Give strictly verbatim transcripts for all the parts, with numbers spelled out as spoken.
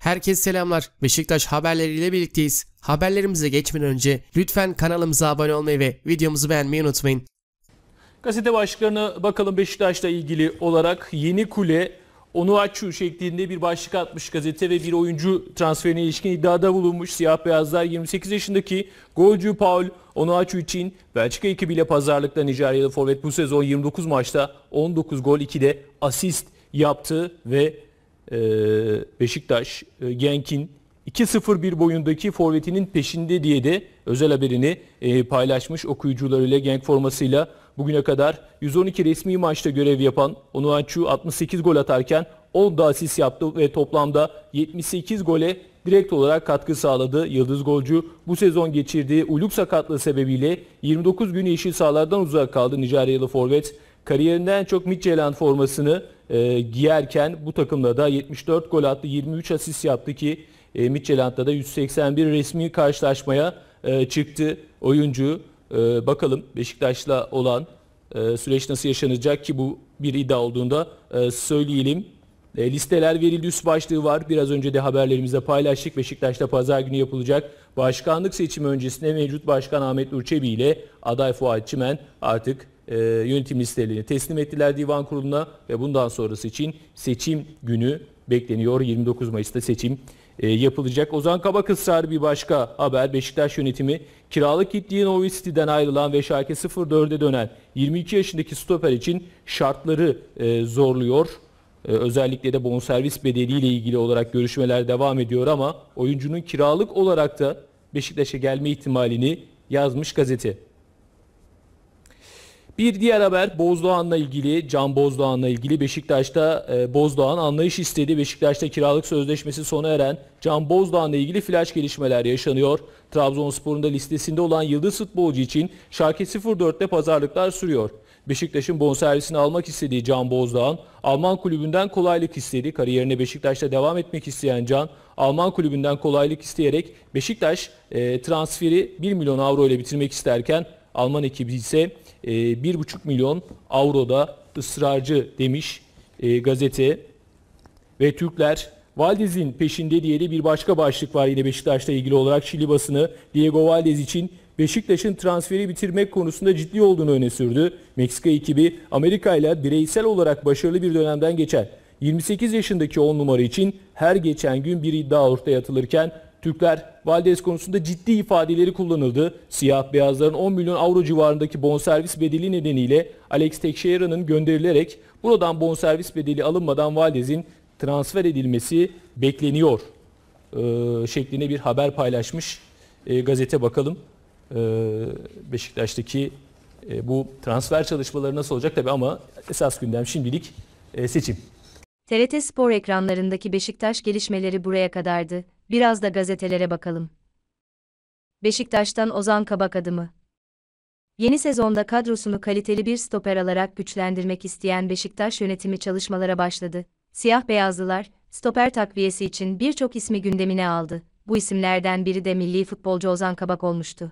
Herkese selamlar. Beşiktaş haberleriyle birlikteyiz. Haberlerimize geçmeden önce lütfen kanalımıza abone olmayı ve videomuzu beğenmeyi unutmayın. Gazete başlıklarına bakalım. Beşiktaş'la ilgili olarak Yeni Kule, Onuachu şeklinde bir başlık atmış gazete ve bir oyuncu transferine ilişkin iddiada bulunmuş. Siyah beyazlar yirmi sekiz yaşındaki golcü Paul Onuachu için Belçika ekibiyle pazarlıkta. Nijeryalı forvet bu sezon yirmi dokuz maçta on dokuz gol, iki de asist yaptı ve e, Beşiktaş e, Genk'in iki sıfır bir boyundaki forvetinin peşinde diye de özel haberini e, paylaşmış okuyucularıyla. Genk formasıyla bugüne kadar yüz on iki resmi maçta görev yapan Onuachu altmış sekiz gol atarken on da asist yaptı ve toplamda yetmiş sekiz gole direkt olarak katkı sağladı. Yıldız golcü bu sezon geçirdiği uluk sakatlığı sebebiyle yirmi dokuz gün yeşil sahalardan uzak kaldı. Nijeryalı forvet kariyerinden en çok Midtjylland formasını e, giyerken bu takımda da yetmiş dört gol attı, yirmi üç asist yaptı ki e, Midtjylland'da da yüz seksen bir resmi karşılaşmaya e, çıktı oyuncu. E, bakalım Beşiktaş'la olan e, süreç nasıl yaşanacak ki bu bir iddia olduğunda e, söyleyelim. E, listeler verildi, üst başlığı var. Biraz önce de haberlerimizde paylaştık. Beşiktaş'ta pazar günü yapılacak başkanlık seçimi öncesinde mevcut başkan Ahmet Nur Çebi ile aday Fuat Çimen artık e, yönetim listelerini teslim ettiler divan kuruluna ve bundan sonrası için seçim günü bekleniyor. yirmi dokuz Mayıs'ta seçim e, yapılacak. Ozan Kabak ısrarı bir başka haber. Beşiktaş yönetimi kiralık gittiği Norwich City'den ayrılan ve Schalke sıfır dörde dönen yirmi iki yaşındaki stoper için şartları e, zorluyor. Ee, özellikle de bonservis bedeliyle ilgili olarak görüşmeler devam ediyor ama oyuncunun kiralık olarak da Beşiktaş'a gelme ihtimalini yazmış gazete. Bir diğer haber Bozdoğan'la ilgili, Can Bozdoğan'la ilgili. Beşiktaş'ta e, Bozdoğan anlayış istedi. Beşiktaş'ta kiralık sözleşmesi sona eren Can Bozdoğan'la ilgili flash gelişmeler yaşanıyor. Trabzonspor'un da listesinde olan yıldız futbolcu için Schalke sıfır dörtte pazarlıklar sürüyor. Beşiktaş'ın bonservisini almak istediği Can Bozdoğan, Alman kulübünden kolaylık istedi. Kariyerine Beşiktaş'ta devam etmek isteyen Can, Alman kulübünden kolaylık isteyerek Beşiktaş e, transferi bir milyon avro ile bitirmek isterken Alman ekibi ise e, bir buçuk milyon avroda ısrarcı demiş e, gazete. Ve Türkler Valdez'in peşinde diye de bir başka başlık var yine Beşiktaş'la ilgili olarak. Şili basını Diego Valdez için Beşiktaş'ın transferi bitirmek konusunda ciddi olduğunu öne sürdü. Meksika ekibi Amerika ile bireysel olarak başarılı bir dönemden geçer. yirmi sekiz yaşındaki on numara için her geçen gün bir iddia ortaya atılırken Türkler Valdez konusunda ciddi ifadeleri kullanıldı. Siyah beyazların on milyon avro civarındaki bonservis bedeli nedeniyle Alex Teixeira'nın gönderilerek buradan bonservis bedeli alınmadan Valdez'in transfer edilmesi bekleniyor ee, şeklinde bir haber paylaşmış ee, gazete. Bakalım ee, Beşiktaş'taki e, bu transfer çalışmaları nasıl olacak tabii ama esas gündem şimdilik e, seçim. T R T Spor ekranlarındaki Beşiktaş gelişmeleri buraya kadardı. Biraz da gazetelere bakalım. Beşiktaş'tan Ozan Kabak adımı. Yeni sezonda kadrosunu kaliteli bir stoper alarak güçlendirmek isteyen Beşiktaş yönetimi çalışmalara başladı. Siyah beyazlılar, stoper takviyesi için birçok ismi gündemine aldı. Bu isimlerden biri de milli futbolcu Ozan Kabak olmuştu.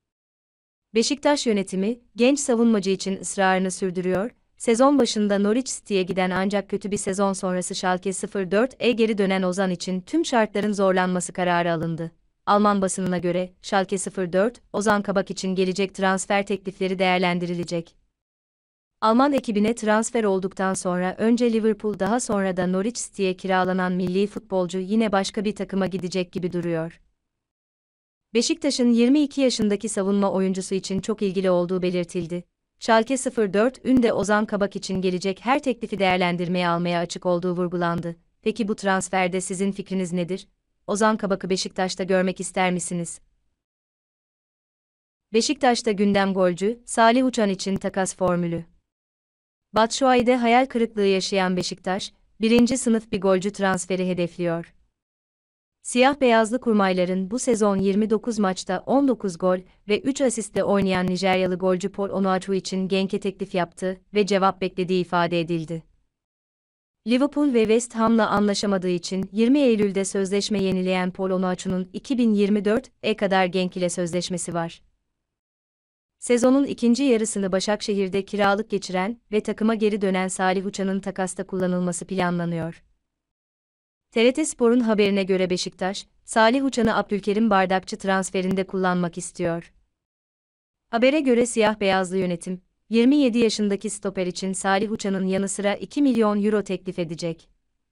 Beşiktaş yönetimi, genç savunmacı için ısrarını sürdürüyor. Sezon başında Norwich City'ye giden ancak kötü bir sezon sonrası Schalke sıfır dört'e geri dönen Ozan için tüm şartların zorlanması kararı alındı. Alman basınına göre Schalke sıfır dört, Ozan Kabak için gelecek transfer teklifleri değerlendirilecek. Alman ekibine transfer olduktan sonra önce Liverpool daha sonra da Norwich City'ye kiralanan milli futbolcu yine başka bir takıma gidecek gibi duruyor. Beşiktaş'ın yirmi iki yaşındaki savunma oyuncusu için çok ilgili olduğu belirtildi. Schalke sıfır dört'ün de Ozan Kabak için gelecek her teklifi değerlendirmeye almaya açık olduğu vurgulandı. Peki bu transferde sizin fikriniz nedir? Ozan Kabak'ı Beşiktaş'ta görmek ister misiniz? Beşiktaş'ta gündem golcü, Salih Uçan için takas formülü. Batshuayi'de hayal kırıklığı yaşayan Beşiktaş, birinci sınıf bir golcü transferi hedefliyor. Siyah beyazlı kurmayların bu sezon yirmi dokuz maçta on dokuz gol ve üç asistle oynayan Nijeryalı golcü Paul Onuachu için Genk'e teklif yaptı ve cevap beklediği ifade edildi. Liverpool ve West Ham'la anlaşamadığı için yirmi Eylül'de sözleşme yenileyen Paul Onuachu'nun iki bin yirmi dört'e kadar Genk ile sözleşmesi var. Sezonun ikinci yarısını Başakşehir'de kiralık geçiren ve takıma geri dönen Salih Uçan'ın takasta kullanılması planlanıyor. T R T Spor'un haberine göre Beşiktaş, Salih Uçan'ı Abdülkerim Bardakçı transferinde kullanmak istiyor. Habere göre siyah beyazlı yönetim, yirmi yedi yaşındaki stoper için Salih Uçan'ın yanı sıra iki milyon euro teklif edecek.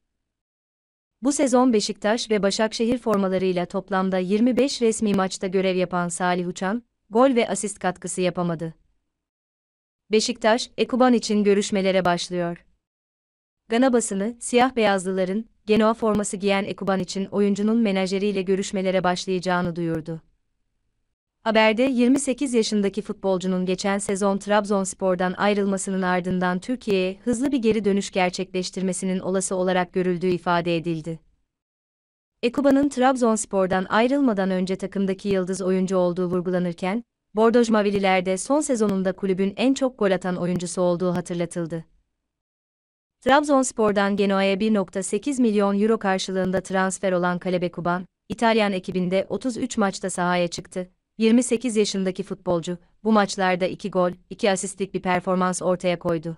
Bu sezon Beşiktaş ve Başakşehir formalarıyla toplamda yirmi beş resmi maçta görev yapan Salih Uçan, gol ve asist katkısı yapamadı. Beşiktaş, Ekuban için görüşmelere başlıyor. Gana basını, siyah beyazlıların, Genoa forması giyen Ekuban için oyuncunun menajeriyle görüşmelere başlayacağını duyurdu. Haberde yirmi sekiz yaşındaki futbolcunun geçen sezon Trabzonspor'dan ayrılmasının ardından Türkiye'ye hızlı bir geri dönüş gerçekleştirmesinin olası olarak görüldüğü ifade edildi. Ekuban'ın Trabzonspor'dan ayrılmadan önce takımdaki yıldız oyuncu olduğu vurgulanırken, Bordoz Mavililer'de son sezonunda kulübün en çok gol atan oyuncusu olduğu hatırlatıldı. Trabzonspor'dan Genoa'ya bir virgül sekiz milyon euro karşılığında transfer olan Kaleb Ekuban, İtalyan ekibinde otuz üç maçta sahaya çıktı. yirmi sekiz yaşındaki futbolcu, bu maçlarda iki gol, iki asistlik bir performans ortaya koydu.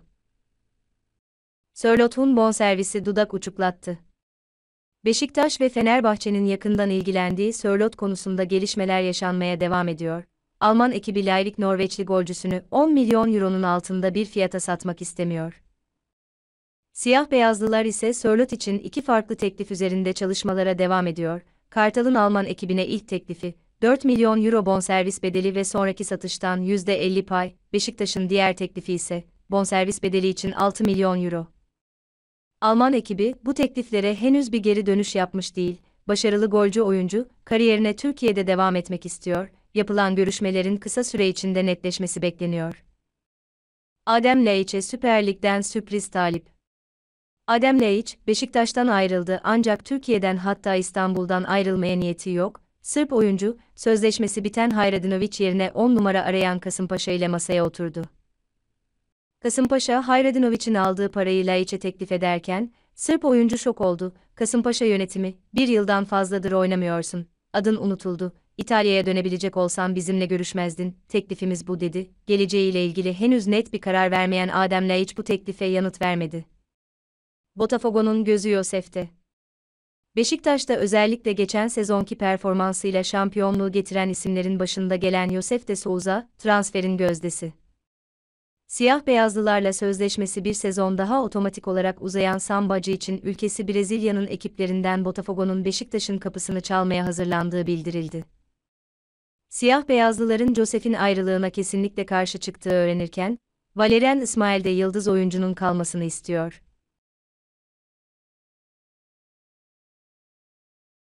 Sörlot'un bonservisi dudak uçuklattı. Beşiktaş ve Fenerbahçe'nin yakından ilgilendiği Sörlot konusunda gelişmeler yaşanmaya devam ediyor. Alman ekibi Leipzig Norveçli golcüsünü on milyon euronun altında bir fiyata satmak istemiyor. Siyah beyazlılar ise Sörlot için iki farklı teklif üzerinde çalışmalara devam ediyor. Kartal'ın Alman ekibine ilk teklifi, dört milyon euro bonservis bedeli ve sonraki satıştan yüzde elli pay, Beşiktaş'ın diğer teklifi ise, bonservis bedeli için altı milyon euro. Alman ekibi, bu tekliflere henüz bir geri dönüş yapmış değil, başarılı golcü oyuncu, kariyerine Türkiye'de devam etmek istiyor, yapılan görüşmelerin kısa süre içinde netleşmesi bekleniyor. Adem Laiç'e Süper Lig'den sürpriz talip. Adem Laiç, Beşiktaş'tan ayrıldı ancak Türkiye'den hatta İstanbul'dan ayrılmaya niyeti yok. Sırp oyuncu, sözleşmesi biten Hayradinović yerine on numara arayan Kasımpaşa ile masaya oturdu. Kasımpaşa, Hayradinović'in aldığı parayı Laiç'e teklif ederken, Sırp oyuncu şok oldu. Kasımpaşa yönetimi, bir yıldan fazladır oynamıyorsun, adın unutuldu, İtalya'ya dönebilecek olsan bizimle görüşmezdin, teklifimiz bu dedi. Geleceğiyle ilgili henüz net bir karar vermeyen Adem Laiç bu teklife yanıt vermedi. Botafogo'nun gözü Yosef'te. Beşiktaş'ta özellikle geçen sezonki performansıyla şampiyonluğu getiren isimlerin başında gelen Josef de Souza, transferin gözdesi. Siyah beyazlılarla sözleşmesi bir sezon daha otomatik olarak uzayan Sambacı için ülkesi Brezilya'nın ekiplerinden Botafogo'nun Beşiktaş'ın kapısını çalmaya hazırlandığı bildirildi. Siyah beyazlıların Josef'in ayrılığına kesinlikle karşı çıktığı öğrenirken, Valerian İsmail de yıldız oyuncunun kalmasını istiyor.